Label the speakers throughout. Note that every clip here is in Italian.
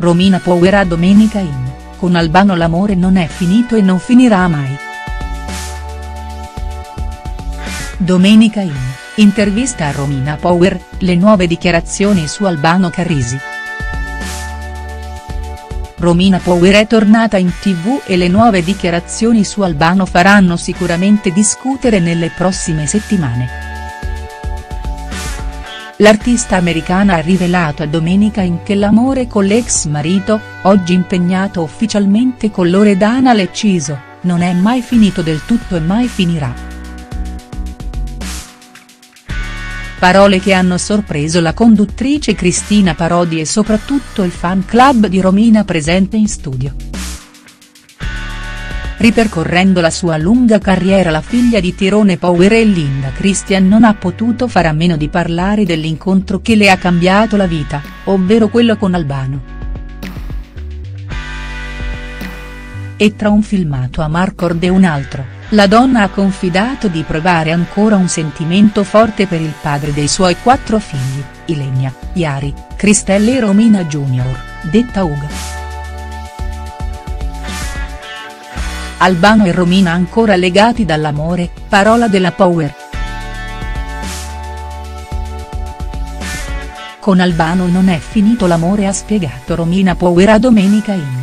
Speaker 1: Romina Power a Domenica In, con Albano l'amore non è finito e non finirà mai. Domenica In, intervista a Romina Power, le nuove dichiarazioni su Albano Carrisi. Romina Power è tornata in TV e le nuove dichiarazioni su Albano faranno sicuramente discutere nelle prossime settimane. L'artista americana ha rivelato a Domenica In che l'amore con l'ex marito, oggi impegnato ufficialmente con Loredana Lecciso, non è mai finito del tutto e mai finirà. Parole che hanno sorpreso la conduttrice Cristina Parodi e soprattutto il fan club di Romina presente in studio. Ripercorrendo la sua lunga carriera, la figlia di Tyrone Power e Linda Christian non ha potuto fare a meno di parlare dell'incontro che le ha cambiato la vita, ovvero quello con Albano. E tra un filmato a Marcord e un altro, la donna ha confidato di provare ancora un sentimento forte per il padre dei suoi 4 figli, Ilenia, Yari, Cristelle e Romina Junior, detta Uga. Albano e Romina ancora legati dall'amore, parola della Power. Con Albano non è finito l'amore, ha spiegato Romina Power a Domenica In.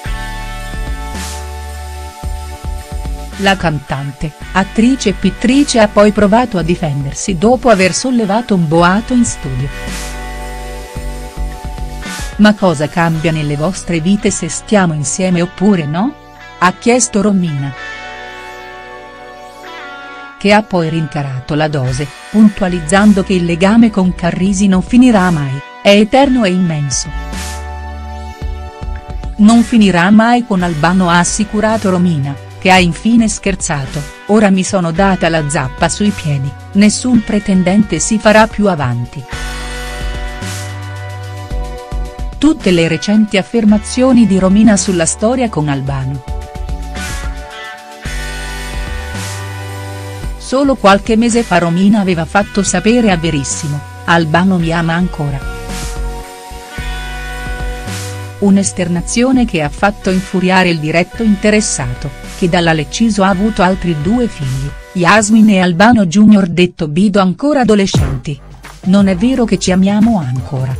Speaker 1: La cantante, attrice e pittrice ha poi provato a difendersi dopo aver sollevato un boato in studio. Ma cosa cambia nelle vostre vite se stiamo insieme oppure no? Ha chiesto Romina, che ha poi rincarato la dose, puntualizzando che il legame con Carrisi non finirà mai, è eterno e immenso. Non finirà mai con Albano, ha assicurato Romina, che ha infine scherzato: ora mi sono data la zappa sui piedi, nessun pretendente si farà più avanti. Tutte le recenti affermazioni di Romina sulla storia con Albano. Solo qualche mese fa Romina aveva fatto sapere a Verissimo: Albano mi ama ancora. Un'esternazione che ha fatto infuriare il diretto interessato, che dalla Lecciso ha avuto altri 2 figli, Yasmin e Albano Junior detto Bido, ancora adolescenti. Non è vero che ci amiamo ancora.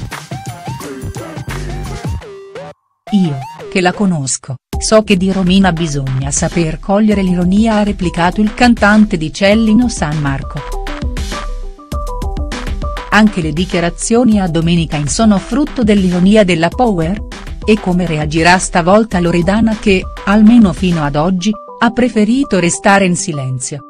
Speaker 1: Io, che la conosco, so che di Romina bisogna saper cogliere l'ironia, ha replicato il cantante di Cellino San Marco. Anche le dichiarazioni a Domenica In sono frutto dell'ironia della Power? E come reagirà stavolta Loredana che, almeno fino ad oggi, ha preferito restare in silenzio?